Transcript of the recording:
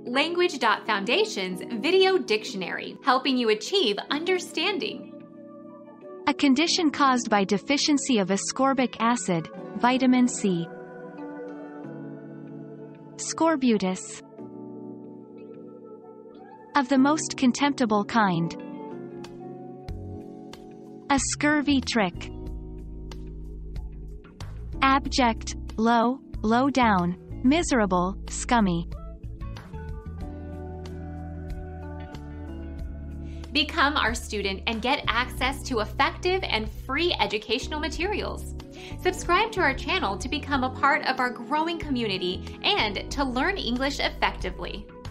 Language.Foundation's Video Dictionary, helping you achieve understanding. A condition caused by deficiency of ascorbic acid, vitamin C. Scorbutus. Of the most contemptible kind. A scurvy trick. Abject, low, low down, miserable, scummy. Become our student and get access to effective and free educational materials. Subscribe to our channel to become a part of our growing community and to learn English effectively.